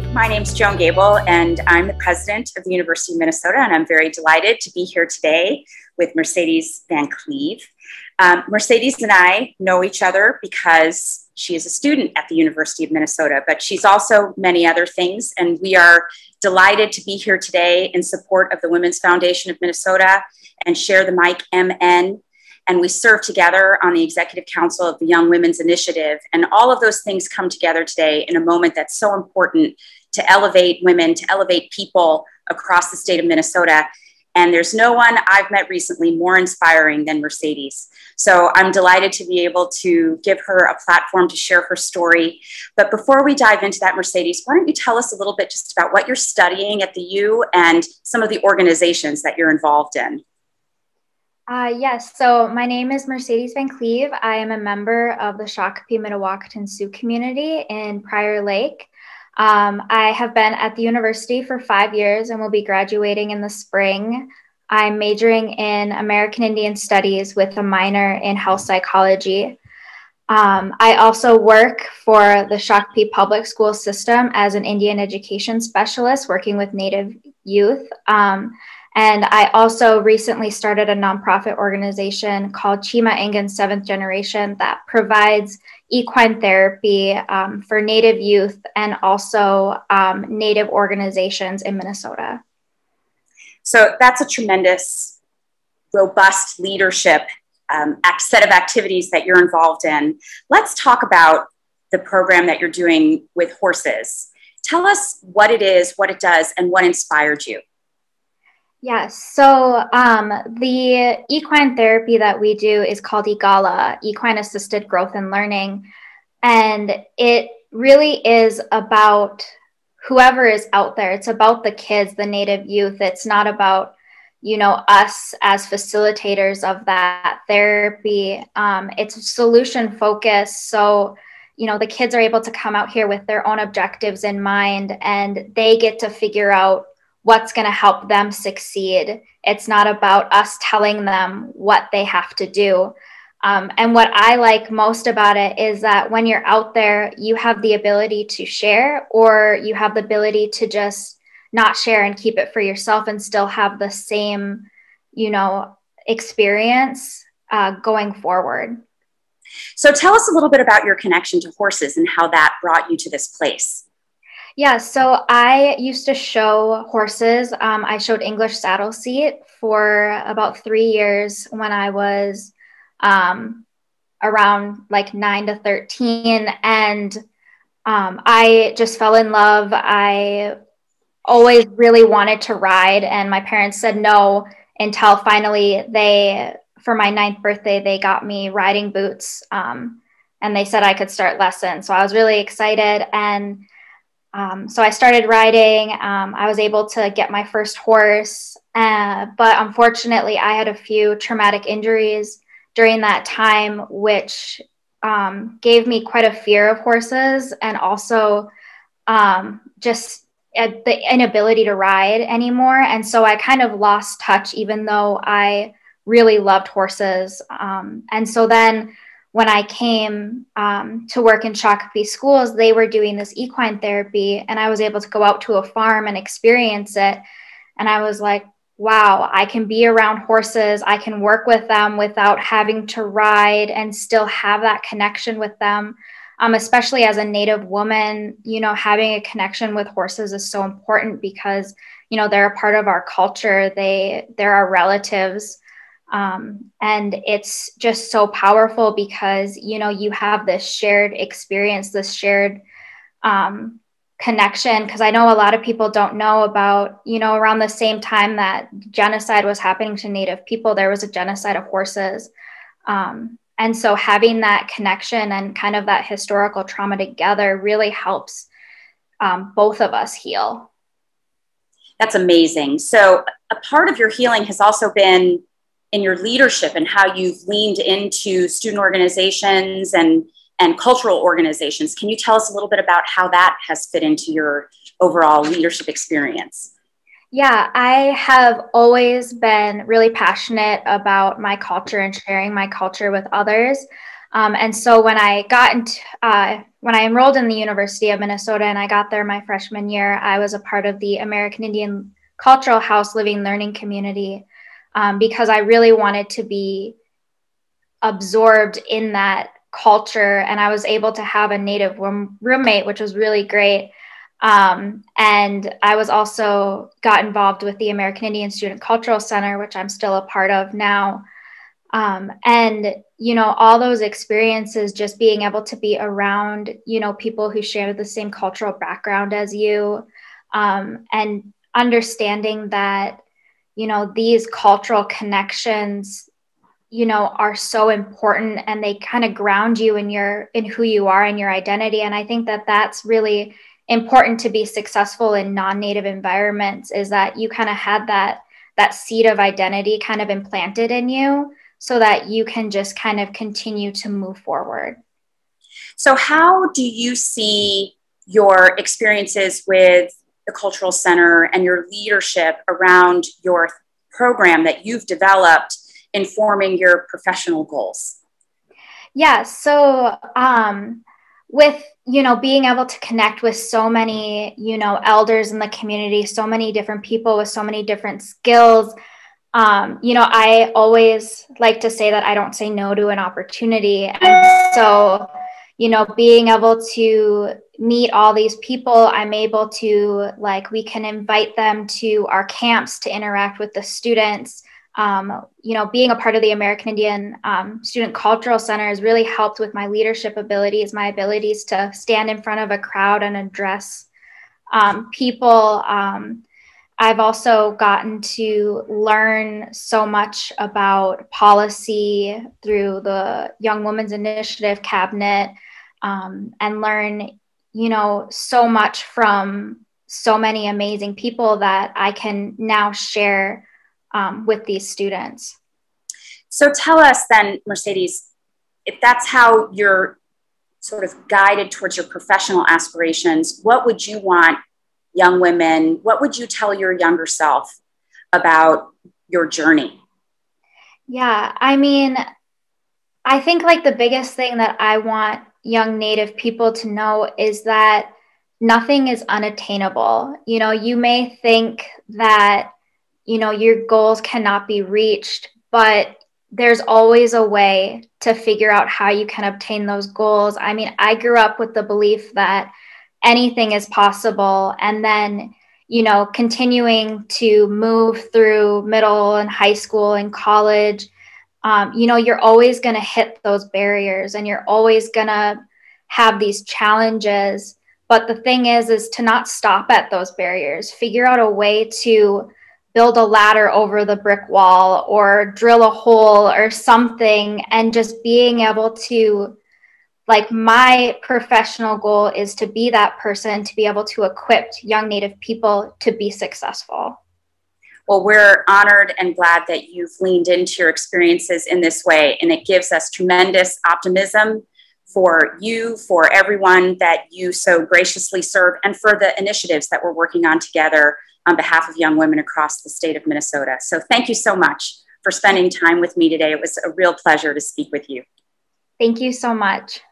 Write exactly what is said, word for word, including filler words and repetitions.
My name's Joan Gabel, and I'm the president of the University of Minnesota, and I'm very delighted to be here today with Mercedes Van Cleve. Um, Mercedes and I know each other because she is a student at the University of Minnesota, but she's also many other things, and we are delighted to be here today in support of the Women's Foundation of Minnesota and Share the Mic M N. And we serve together on the Executive Council of the Young Women's Initiative. And all of those things come together today in a moment that's so important to elevate women, to elevate people across the state of Minnesota. And there's no one I've met recently more inspiring than Mercedes. So I'm delighted to be able to give her a platform to share her story. But before we dive into that, Mercedes, why don't you tell us a little bit just about what you're studying at the U and some of the organizations that you're involved in? Uh, yes, so my name is Mercedes Van Cleve. I am a member of the Shakopee Mdewakanton Sioux community in Prior Lake. Um, I have been at the university for five years and will be graduating in the spring. I'm majoring in American Indian Studies with a minor in health psychology. Um, I also work for the Shakopee Public School System as an Indian education specialist working with Native youth. Um, And I also recently started a nonprofit organization called Chi Maingan Seventh Generation that provides equine therapy um, for Native youth and also um, Native organizations in Minnesota. So that's a tremendous, robust leadership um, set of activities that you're involved in. Let's talk about the program that you're doing with horses. Tell us what it is, what it does, and what inspired you. Yes, so um, the equine therapy that we do is called EGALA, Equine Assisted Growth and Learning. And it really is about whoever is out there. It's about the kids, the Native youth. It's not about, you know, us as facilitators of that therapy. Um, it's solution focused. So, you know, the kids are able to come out here with their own objectives in mind, and they get to figure out what's going to help them succeed. It's not about us telling them what they have to do. Um, and what I like most about it is that when you're out there, you have the ability to share, or you have the ability to just not share and keep it for yourself and still have the same, you know, experience uh, going forward. So tell us a little bit about your connection to horses and how that brought you to this place. Yeah, so I used to show horses. Um, I showed English saddle seat for about three years when I was um, around like nine to thirteen. And um, I just fell in love. I always really wanted to ride, and my parents said no until finally they, for my ninth birthday, they got me riding boots, um, and they said I could start lessons. So I was really excited. And Um, so I started riding. Um, I was able to get my first horse, uh, but unfortunately I had a few traumatic injuries during that time, which um, gave me quite a fear of horses, and also um, just uh, the inability to ride anymore. And so I kind of lost touch, even though I really loved horses. Um, and so then when I came um, to work in Shakopee schools, they were doing this equine therapy, and I was able to go out to a farm and experience it. And I was like, wow, I can be around horses. I can work with them without having to ride and still have that connection with them. Um, especially as a Native woman, you know, having a connection with horses is so important because, you know, they're a part of our culture. They, they're our relatives. Um, and it's just so powerful because, you know, you have this shared experience, this shared um, connection. Because I know a lot of people don't know about, you know, around the same time that genocide was happening to Native people, there was a genocide of horses. Um, and so having that connection and kind of that historical trauma together really helps um, both of us heal. That's amazing. So a part of your healing has also been in your leadership and how you've leaned into student organizations and, and cultural organizations. Can you tell us a little bit about how that has fit into your overall leadership experience? Yeah, I have always been really passionate about my culture and sharing my culture with others. Um, and so when I got into, uh, when I enrolled in the University of Minnesota and I got there my freshman year, I was a part of the American Indian Cultural House Living Learning Community um, because I really wanted to be absorbed in that culture. And I was able to have a Native room, roommate, which was really great. Um, and I was also got involved with the American Indian Student Cultural Center, which I'm still a part of now. Um, and, you know, all those experiences, just being able to be around, you know, people who share the same cultural background as you, um, and understanding that, you know, these cultural connections, you know, are so important and they kind of ground you in your, in who you are and your identity. And I think that that's really important to be successful in non-Native environments, is that you kind of had that, that seed of identity kind of implanted in you, so that you can just kind of continue to move forward. So how do you see your experiences with the Cultural Center and your leadership around your program that you've developed informing your professional goals? Yeah, so um, with, you know, being able to connect with so many, you know, elders in the community, so many different people with so many different skills, Um, you know, I always like to say that I don't say no to an opportunity. And so, you know, being able to meet all these people, I'm able to, like, we can invite them to our camps to interact with the students. Um, you know, being a part of the American Indian um, Student Cultural Center has really helped with my leadership abilities, my abilities to stand in front of a crowd and address um, people. Um, I've also gotten to learn so much about policy through the Young Women's Initiative cabinet, um, and learn, you know, so much from so many amazing people that I can now share um, with these students. So tell us then, Mercedes, if that's how you're sort of guided towards your professional aspirations, what would you want young women, what would you tell your younger self about your journey? Yeah, I mean, I think like the biggest thing that I want young Native people to know is that nothing is unattainable. You know, you may think that, you know, your goals cannot be reached, but there's always a way to figure out how you can obtain those goals. I mean, I grew up with the belief that anything is possible. And then, you know, continuing to move through middle and high school and college, um, you know, you're always going to hit those barriers and you're always going to have these challenges. But the thing is, is to not stop at those barriers, figure out a way to build a ladder over the brick wall or drill a hole or something, and just being able to, like, my professional goal is to be that person, to be able to equip young Native people to be successful. Well, we're honored and glad that you've leaned into your experiences in this way, and it gives us tremendous optimism for you, for everyone that you so graciously serve, and for the initiatives that we're working on together on behalf of young women across the state of Minnesota. So thank you so much for spending time with me today. It was a real pleasure to speak with you. Thank you so much.